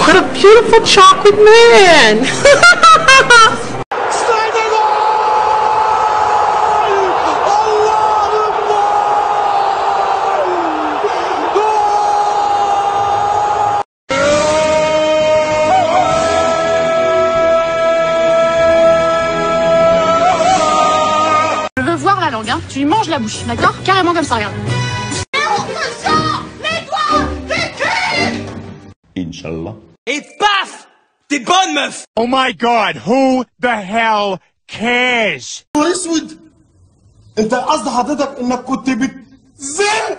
What a beautiful chocolate man. Je veux voir la langue, hein. Tu lui manges la bouche, d'accord? Carrément comme ça, regarde. Inch'Allah. Et paf! T'es bonne, meuf! Oh my god, who the hell cares? اسود انت قصد حضرتك انك كنت بتزن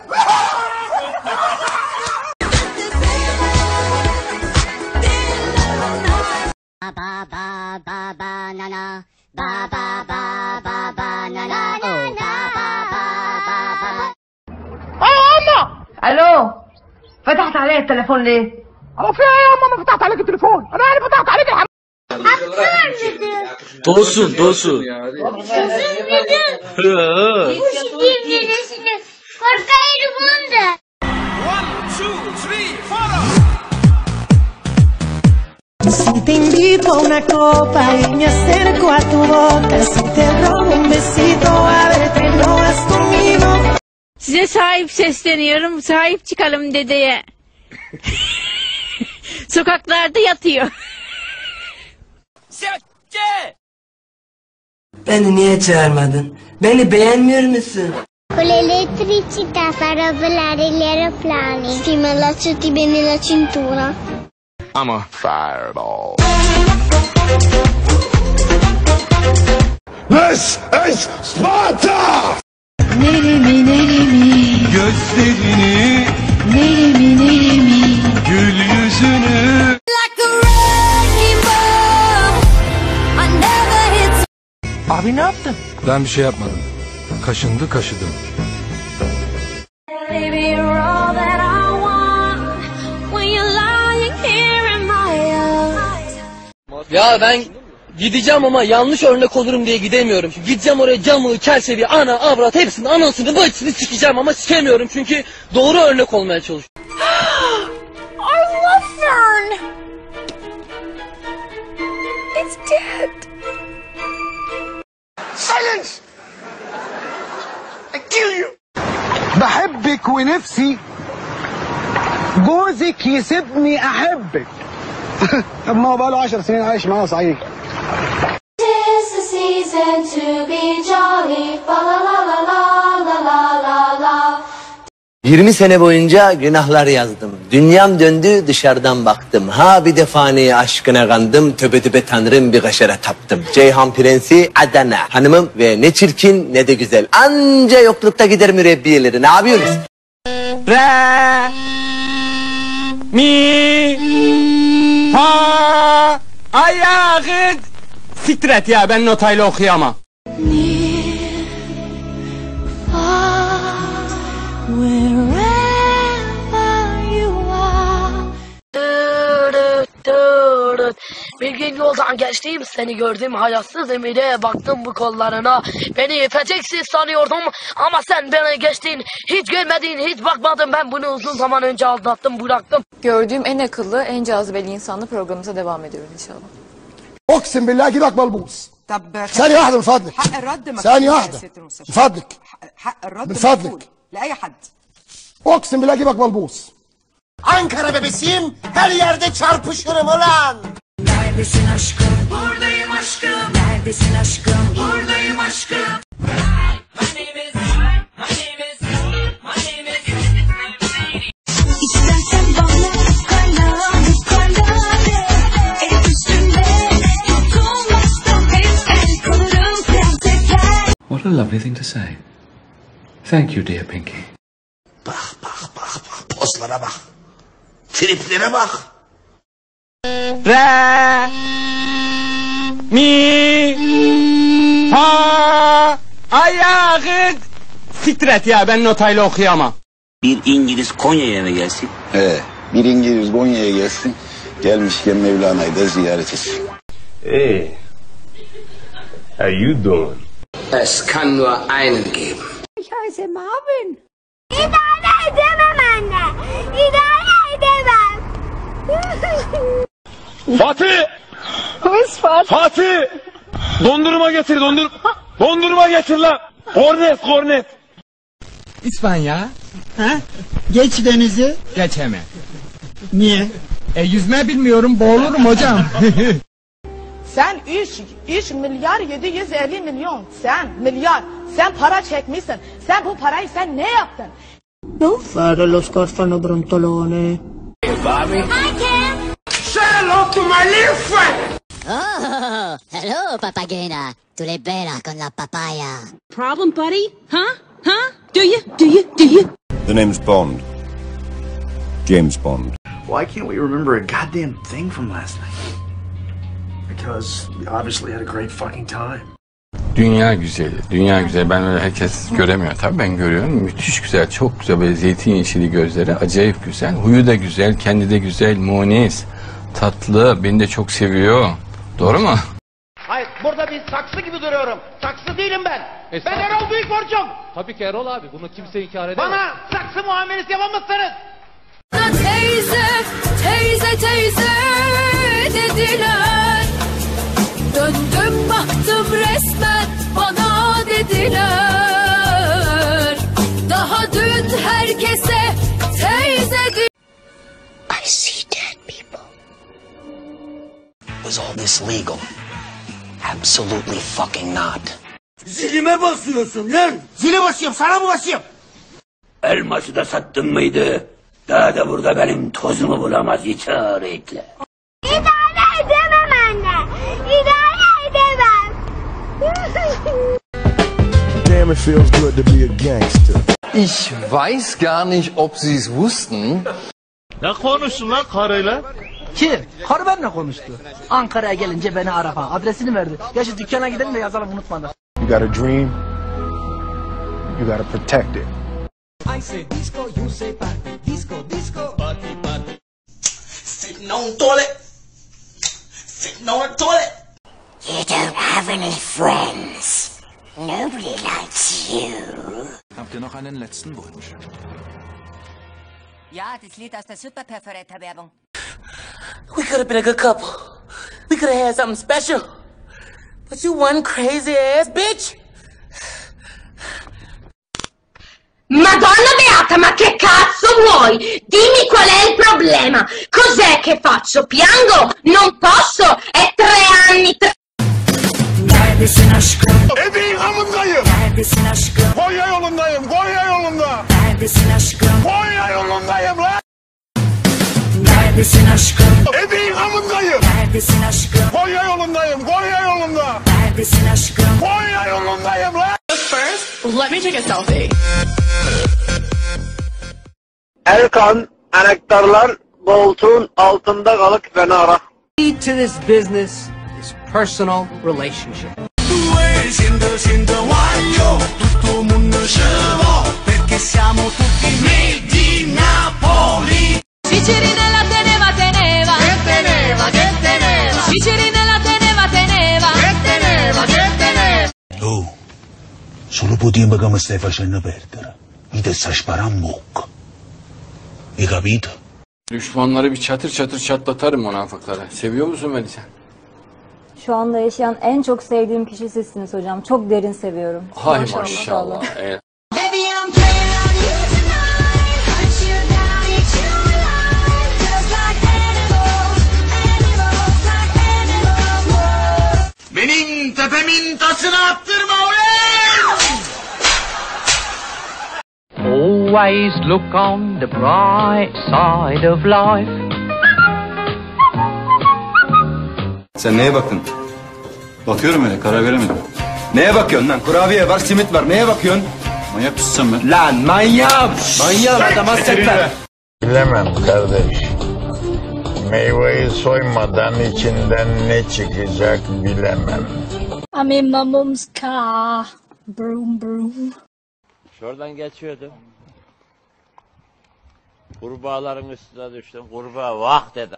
الو فتحت علي التليفون ليه؟ هو في ايه يا ماما فتحت عليك التليفون؟ انا يعني فتحت عليك الحمام. Dolsun, dolsun. Si te invito a una copa y me acerco a tu boca, si te robo un besito, a ver que no vas conmigo. Size sahip sesleniyorum. Sahip çıkalım dedeye. Sokaklarda yatıyor. Beni niye çağırmadın? Beni beğenmiyor musun? Con l'elettricità farò volare gli aeroplani. Sì, ma allacciati bene la cintura. I'm a fireball. This is Sparta! Neremi neremi, Gözlerini, neremi neremi. gül yüzünü. Abi ne yaptın? Ben bir şey yapmadım. Kaşındı kaşıdım. Ya ben gideceğim ama yanlış örnek olurum diye gidemiyorum. Çünkü gideceğim oraya camı, çerçeveyi, ana, avrat hepsini, anasını, bacısını sikeceğim ama sikemiyorum. Çünkü doğru örnek olmaya çalışıyorum. I love Fern. It's dead. Silence! I kill you! بحبك ونفسي جوزك يسيبني احبك. طب ما هو بقاله 10 سنين عايش معاها صحيح. 20 sene boyunca günahlar yazdım. Dünyam döndü dışarıdan baktım. Ha bir defani aşkına kandım. Töbe töbe tanrım bir kaşara taptım. Ceyhan Prensi Adana. Hanımım ve ne çirkin ne de güzel. Anca yoklukta gider mürebbiyeleri. Ne yapıyorsunuz? Re, mi, fa, ayağı. Siktir et ya, ben notayla okuyamam. Bir gün yoldan geçtim, seni gördüm hayasız emire, baktım bu kollarına. Beni öpeceksin sanıyordum ama sen beni geçtin. Hiç görmedin, hiç bakmadın, ben bunu uzun zaman önce aldattım, bıraktım. Gördüğüm en akıllı, en cazibeli insanla programımıza devam ediyoruz inşallah. اقسم بالله اجيبك ملبوس. ثانية واحدة من فضلك. حق الرد ثانية واحدة من فضلك. حق الرد من فضلك لأي حد. اقسم بالله اجيبك ملبوس. Ankara bebesiyim, her yerde çarpışırım ulan. Neredesin aşkım? Buradayım aşkım. Neredesin aşkım? Buradayım aşkım. İstersen bana kanare, el üstünde tutulmazsam hep el kalırım sen teker. What a lovely thing to say. Thank you dear Pinky. Bak bak bak bak, pozlara bak. Triplere bak. Re, mi, fa, ayağı. Siktir et ya, ben notayla okuyamam. Bir İngiliz Konya'ya mı gelsin? Bir İngiliz Konya'ya gelsin. Gelmişken Mevlana'yı da ziyaret etsin. Hey, how you doing? Es kann nur einen geben. Ich heiße Marvin. İdare edemem anne. İdare edemem. Fatih! Fatih! Dondurma getir, dondurma getir lan! Kornet! İspanya. Ha? Geç denizi. Geçemem. Niye? Yüzme bilmiyorum, boğulurum hocam. Sen 3 milyar 750 milyon. Sen para çekmişsin. Sen bu parayı sen ne yaptın? No fare lo scorfano brontolone. Say hello to my little friend. Oh, hello, Papagena. Tu l'hai bella con la papaya. Problem, buddy? Huh? Do you? The name's Bond. James Bond. Why can't we remember a goddamn thing from last night? Because we obviously had a great fucking time. Dünya güzeli. Ben öyle herkes göremiyor tabii, ben görüyorum. Müthiş güzel, çok güzel, böyle zeytin yeşili gözleri, acayip güzel. Huyu da güzel, kendi de güzel, munis, tatlı, beni de çok seviyor. Doğru mu? Hayır, burada bir saksı gibi duruyorum. Saksı değilim ben. Ben Erol Büyük Borcum. Tabii ki Erol abi, bunu kimse inkar edemez. Bana saksı muamelesi yapamazsınız. Teyze dediler. Döndüm baktım resmen bana dediler. Daha dün herkese teyze di... I see dead people. Was all this legal? Absolutely fucking not. Zilime basıyorsun lan. Zile basıyorum, sana mı basıyorum? Elması da sattın mıydı? Daha da burada benim tozumu bulamaz içeriyle. İdare edemem anne. İdare edemem. Damn, it feels good to be a gangster. Ich weiß gar nicht, ob Sie es wussten. Ne konuştun lan karıyla? Kim? Karı benimle konuştu. Ankara'ya gelince beni araba. Adresini verdi. Ya şu dükkana gidelim de yazalım, unutmadık. You got a dream. You gotta protect it. I say disco, you say party. Disco, party. Sitting on toilet. Sitting on a toilet. You don't have any friends. Nobody likes you. Habt ihr noch einen letzten Wunsch? Ja, das Lied aus der Superperforator-Werbung. We could have been a good couple. We could have had something special. But you one crazy ass bitch. Madonna Beata, ma che cazzo vuoi? Dimmi qual è il problema. Cos'è che faccio? Piango? Non posso. È 3 anni. Neredesin aşkım? Ebeğin amındayım. Neredesin aşkım? Konya yolundayım. Konya yolunda. Neredesin aşkım? Konya yolundayım lan. Neredesin aşkım? Ebeğin amındayım. Neredesin aşkım? Konya yolundayım. Konya yolunda. Neredesin aşkım? Konya yolundayım lan. First, let me take a selfie. Erkan, anahtarlar koltuğun altında kalıp beni ara. Key to this business is personal relationship. Cicerinella teneva. Che teneva. Cicerinella teneva. Che teneva. Oh, solo po' tempo che mi stai facendo perdere. Mi te sta sparando in bocca. Hai capito? Düşmanları bir çatır çatır çatlatarım münafıklara. Seviyor musun beni sen? Şu anda yaşayan en çok sevdiğim kişi sizsiniz hocam. Çok derin seviyorum. Hay maşallah. Evet. Benim tepemin tasını attırma ulan! Always look on the bright side of life. Sen neye baktın? Bakıyorum öyle, karar veremedim. Neye bakıyorsun lan? Kurabiye var, simit var. Neye bakıyorsun? Manyak mısın sen be? Lan manyağım! Manyağım adam hasretler. Bilemem kardeş. Meyveyi soymadan içinden ne çıkacak bilemem. I'm in my mom's car. Broom broom. Şuradan geçiyordum. Kurbağaların üstüne düştüm. Kurbağa vah dedi.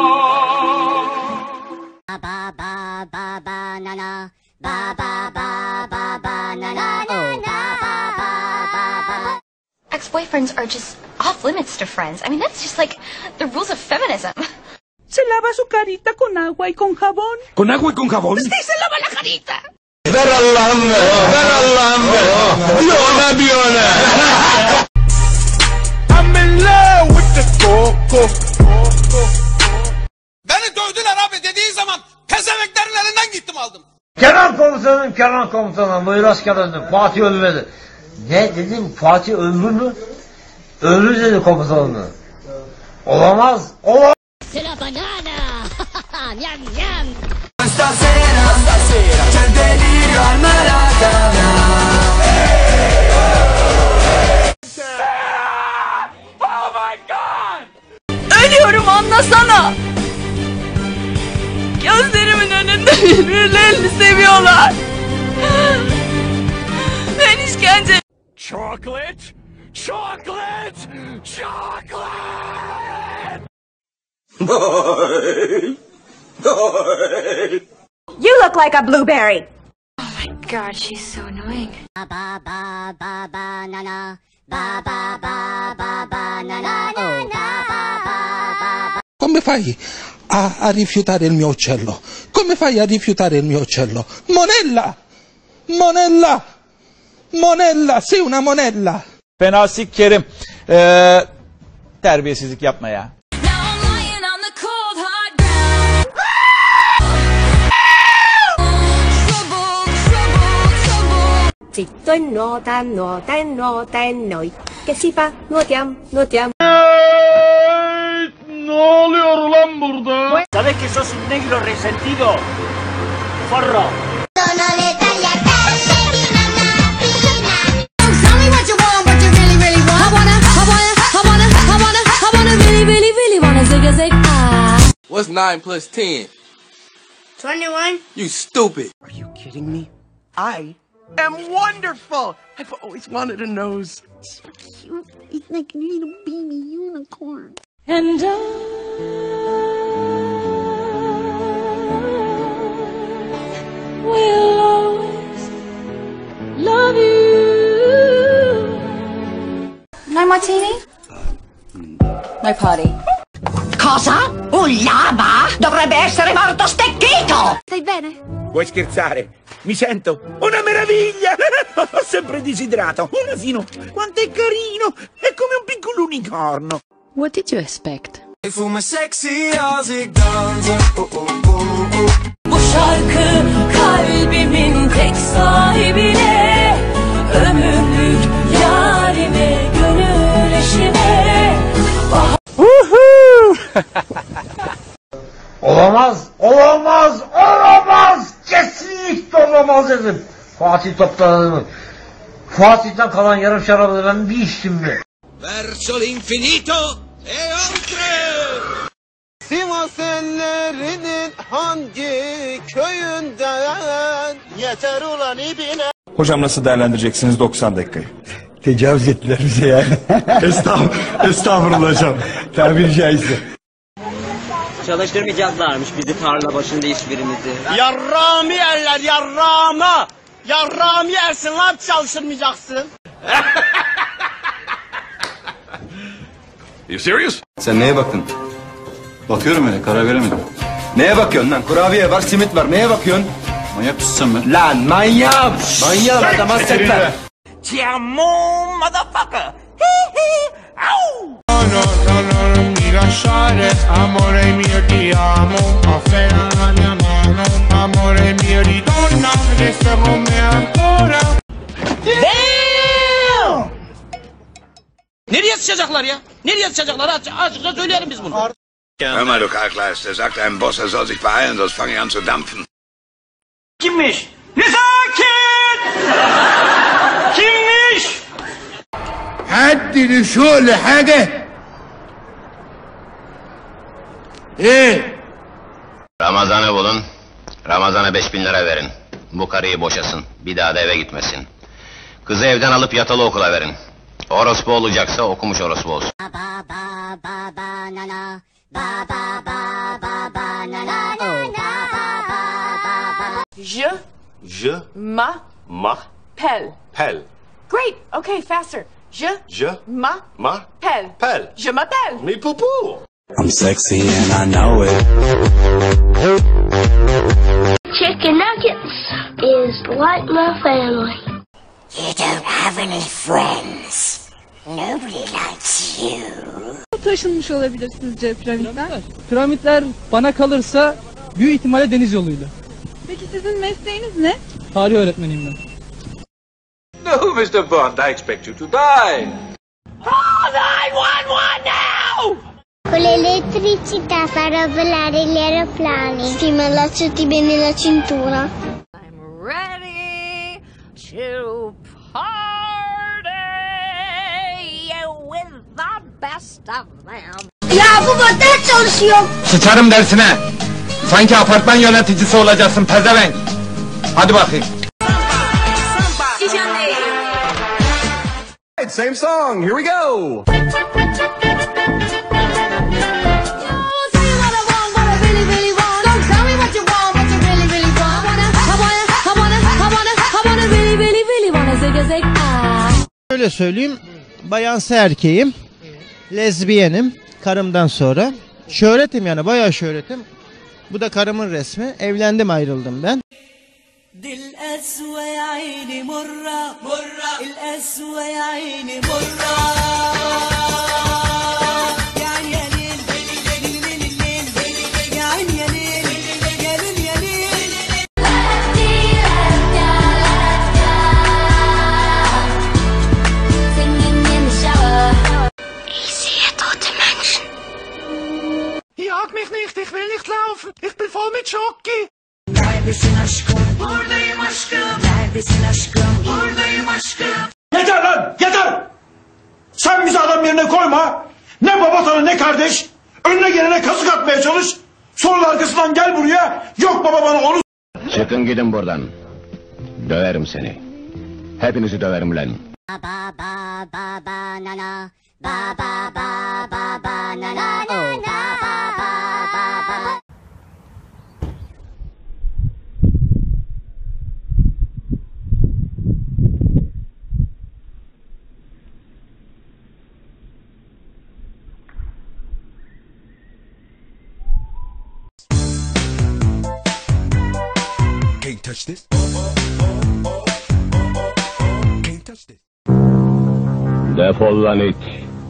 Ba ba ba ba ba na na ba ba ba Ex-boyfriends are just off limits to friends. I mean, that's just like the rules of feminism. Se lava su carita con agua y con jabón. ¿Con agua y con jabón? Sí, se lava la carita. Ver Allah'ım ver. Ver Allah'ım ver. Diona. I'm in love with the coco. Beni dövdüler abi dediği zaman pezemeklerin elinden gittim aldım. Kenan komutanım, buyur asker dedim. Fatih ölmedi. Ne dedim, Fatih öldü mü? Öldü dedi komutanım. Olamaz, olamaz. C'est la banana! Miam miam! Stasera c'è il delirio al Maratona. Oh my God! Ölüyorum, anlasana. Gözlerimin önünde birbirlerini seviyorlar. Ben işkence... Chocolate! Chocolate! Chocolate! You look like a blueberry. Oh my God, she's so annoying. Ba ba ba ba banana. Ba ba ba ba banana. Oh, ba ba ba ba. Come fai a rifiutare il mio uccello? Come fai a rifiutare il mio uccello? Monella! Monella! Monella! Sei una monella! Fena sikerim. Terbiyesizlik yapma ya. Chỉ tôi nô tan nổi. Que si pa, no te amo. Ne oluyor ulan burada? ¿Sabes que sos un negro resentido? Forro. What's 9 plus 10? 21. You stupid. Are you kidding me? I am wonderful. I've always wanted a nose. So cute. It's like a little baby unicorn. And I will always love you. No martini? No party. Cosa? Un lama? Dovrebbe essere morto stecchito! Stai bene? Vuoi scherzare? Mi sento una meraviglia! Ho sempre desiderato un asino. Quanto è carino! È come un piccolo unicorno. What did you expect? Ik voel me sexy als ik dans. Bu şarkı kalbimin tek sahibine, ömürlük yarime, gönül eşime. Olamaz! Kesinlikle olamaz dedim. Fatih topladı. Fatih'ten kalan yarım şarabı ben bir içtim mi? Verso l'infinito e oltre. Sivas ellerinin hangi köyünden yeter ulan ibine. Hocam nasıl değerlendireceksiniz 90 dakikayı? Tecavüz ettiler bize yani. Estağfurullah hocam. Tabiri caizse. Çalıştırmayacaklarmış bizi tarla başında hiçbirimizi. Yarrağımı yerler yarrağımı. Yarrağımı yersin lan çalıştırmayacaksın. You serious? Sen neye baktın? Bakıyorum öyle karar veremedim. Neye bakıyorsun lan? Kurabiye var, simit var. Neye bakıyorsun? Manyak mısın sen be? Lan manyağım! Manyağım adama setler. Ti amo, motherfucker. Mi lasciare, amore mio ti amo. Afferra la mia mano, amore mio di donna. Resta con me ancora. Damn! Nereye sıçacaklar ya? Nereye sıçacaklar? Açıkça söyleyelim biz bunu. Hör mal, du Kalkleiste, sag deinem Boss, er soll sich beeilen, sonst fange ich an zu dampfen. Kimmiş? Nezaket! Kimmiş? حد شغل حاجة ايه Ramazan'ı bulun. Ramazan'a 5000 lira verin. Bu karıyı boşasın. Bir daha da eve gitmesin. Kızı evden alıp yatılı okula verin. Orospu olacaksa okumuş orospu olsun. Ba ba ba banana. Ba ba ba ba banana. Oh, ba ba ba ba ba. Je m'appelle Pel. Pel. Great. Okay, faster. Je Ma. Pel. Pel. Je m'appelle. Me poo-poo. I'm sexy and I know it. Chicken nuggets is like my family. You don't have any friends. Nobody likes you. Taşınmış olabilir sizce piramitler? Piramitler bana kalırsa büyük ihtimalle deniz yoluyla. Peki sizin mesleğiniz ne? Tarih öğretmeniyim ben. No, Mr. Bond, I expect you to die. Call 911 now! Con l'elettricità farò volare gli aeroplani. Sì, ma allacciati bene la cintura. I'm ready to party with the best of them. Ya bu model çalışıyor. Sıçarım dersine. Sanki apartman yöneticisi olacaksın pezevenk. Hadi bakayım. Same song. Here we go. Şöyle söyleyeyim, bayansı erkeğim, lezbiyenim, karımdan sonra. Şöhretim yani, bayağı şöhretim. Bu da karımın resmi. Evlendim, ayrıldım ben. Dil eswe ya ayni murra murra il eswe ya ayni murra yani yalil yani yalil yalil singing in the shower. Ich sehe tote Menschen. Jag mich nicht, ich will nicht laufen. Ich bin voll mit Schoki. Neredesin aşkım? Buradayım aşkım. Neredesin aşkım? Buradayım aşkım. Yeter lan yeter! Sen bizi adam yerine koyma. Ne baba sana ne kardeş. Önüne gelene kazık atmaya çalış. Sonra arkasından gel buraya. Yok baba bana onu... Çıkın gidin buradan. Döverim seni. Hepinizi döverim lan. Ba ba ba ba na na. Ba ba ba ba ba na na na na. Ba ba ba ba. Can't touch this. Can't touch this. Defol lan it.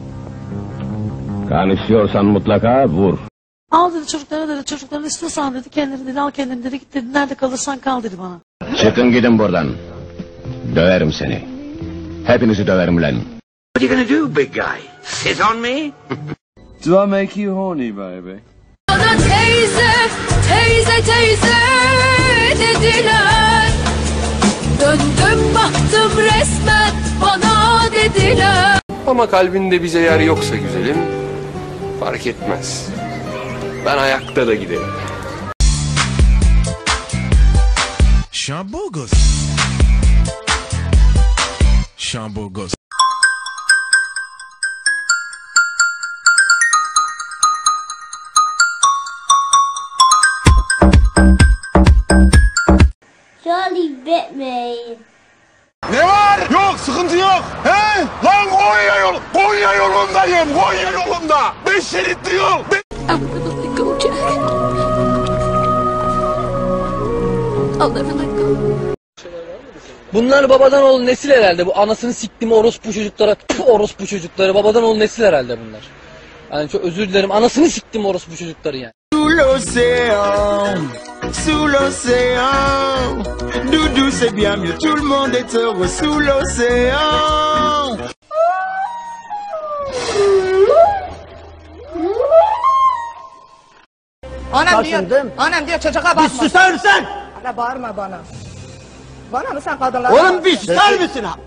Kan istiyorsan mutlaka vur. Al dedi çocuklara, dedi çocukların istiyorsan dedi, kendini dedi, al kendini dedi, git dedi, nerede kalırsan kal dedi bana. Çıkın gidin buradan. Döverim seni. Hepinizi döverim lan. What are you gonna do big guy? Sit on me? Do I make you horny, baby? Bana teyze, teyze, teyze dediler. Döndüm baktım resmen bana dediler. Ama kalbinde bize yer yoksa güzelim, fark etmez. Ben ayakta da giderim. Shamburgers. Shamburgers. Charlie bit me. Ne var? Yok, sıkıntı yok. He? Lan Konya yolundayım. Konya yolunda. 5 şeritli yol. I'll never let go, Jack. I'll never let go. Bunlar babadan oğlu nesil herhalde. Bu anasını siktim orospu çocuklara. Orospu çocukları. Babadan oğlu nesil herhalde bunlar. Yani çok özür dilerim. Anasını siktim orospu çocukları yani. Sous l'océan, Doudou c'est bien mieux, tout le monde est heureux sous l'océan. Anam diyor çocuğa bakma. Bir susar mısın? Hala bağırma bana. Bana mı sen kadınlar? Oğlum bir susar mısın ha?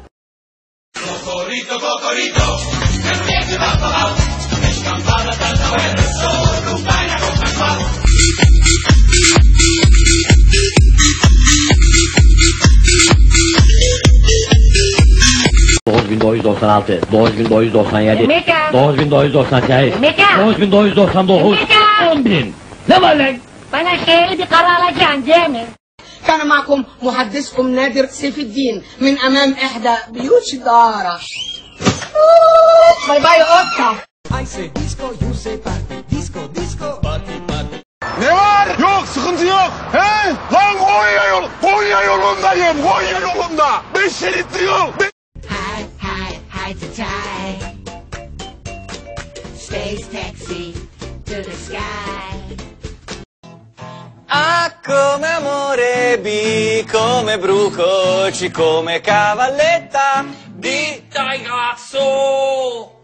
...9.996, 9.997, Mika. 9.998, Mika. 9.999, 10.000. Ne var lan? Bana şehirli bir kara alacaksın değil mi? كان معكم محدثكم نادر سيف الدين من أمام إحدى بيوت الدارة. باي باي أوكا. I say disco, you say party. Disco, disco, party, party. Ne var? Yok, sıkıntı yok. He? Lan Konya yolundayım. Konya yolunda. 5 şeritli yol. High to tie. Space taxi to the sky. A come amore, B come bruco, C come cavalletta, D dai cazzo!